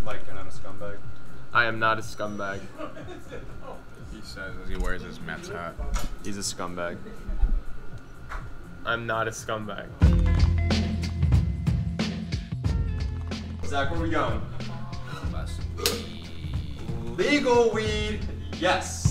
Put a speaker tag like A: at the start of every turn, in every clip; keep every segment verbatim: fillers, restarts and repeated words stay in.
A: like, and I'm a scumbag.
B: I am not a scumbag.
C: He says as he wears his Mets hat.
B: He's a scumbag. I'm not a scumbag. Zach, where are we going? Legal weed, yes.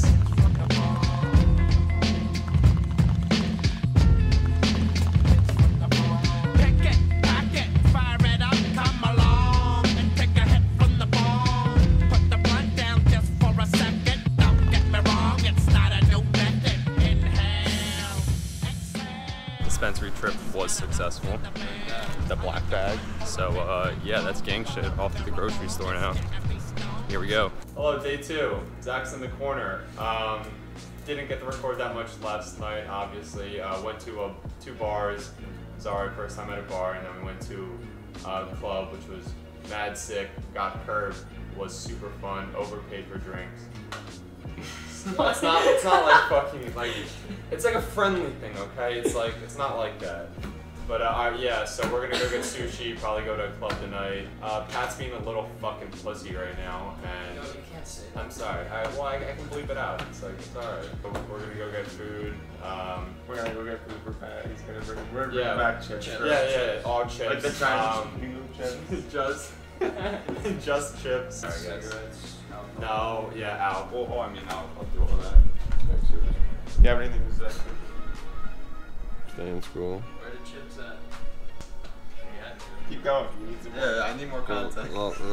B: Dispensary trip was successful. The black bag. So uh, yeah, that's gang shit. Off to the grocery store now. Here we go. Hello, day two. Zach's in the corner. Um, didn't get to record that much last night, obviously. Uh, went to uh, two bars. Sorry, first time at a bar, and then we went to a club, which was mad sick. Got curved. Was super fun. Overpaid for drinks. No, it's not. It's not like fucking like. It's like a friendly thing, okay? It's like it's not like that. But uh, I, yeah, so we're gonna go get sushi. Probably go to a club tonight. Uh, Pat's being a little fucking pussy right now, and
D: No, you can't say that.
B: I'm sorry. I, well, I, I can bleep it out. It's like it's alright. But we're gonna go get food. Um,
C: We're gonna go get food for Pat. He's gonna bring, we're gonna
B: Yeah.
C: bring back chips.
D: Chips.
B: yeah, yeah, all chips.
C: Like the Chinese
B: um,
C: noodle chips.
B: just, just chips.
C: Alright, guys.
D: Cigarettes, alcohol.
B: No, yeah, out.
C: Well, oh, I mean, I'll, I'll do all that. Next year. You have anything to say?
B: Stay in school.
D: Where the chips at?
C: Keep going. You need some more.
D: Yeah, I need more content.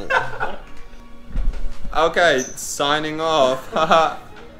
B: Okay, signing off. Haha.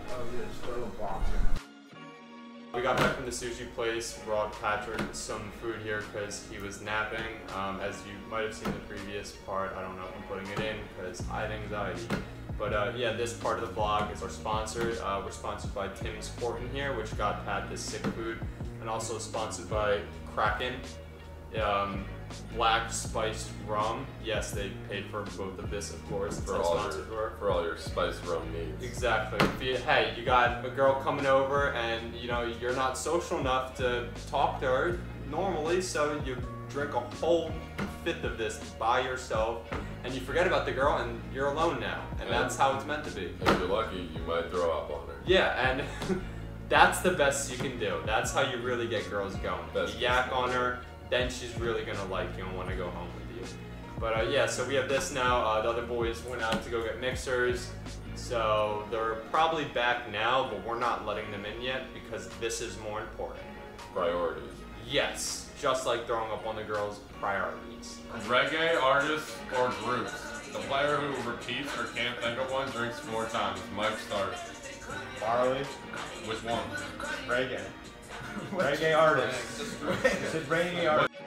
B: We got back from the sushi place, brought Patrick some food here because he was napping. Um, as you might have seen the previous part, I don't know if I'm putting it in because I have anxiety. But uh, yeah, this part of the vlog is our sponsor. Uh, we're sponsored by Tim's Horton here, which got Pat this sick food, and also sponsored by Kraken. Um, black spiced rum. Yes, they paid for both of this, of course.
E: For
B: It's
E: all,
B: sponsored
E: your,
B: for.
E: for all your spice rum needs.
B: Exactly. If you, hey, you got a girl coming over and you know you're not social enough to talk to her normally, so you drink a whole fifth of this by yourself and you forget about the girl and you're alone now. And,
E: And
B: that's how it's meant to be.
E: If you're lucky, you might throw up on her.
B: Yeah, and that's the best you can do. That's how you really get girls going.
E: Best
B: You yak on her, then she's really gonna like you and want to go home with you. But uh, yeah, so we have this now. Uh, the other boys went out to go get mixers. So they're probably back now, but we're not letting them in yet because this is more important.
E: Priorities.
B: Yes, just like throwing up on the girls' priorities.
F: Reggae artists or groups. The player who repeats or can't think of one drinks four times. Mike starts.
C: Barley.
F: Which one?
C: Reggae. Reggae artist. It's a reggae artist.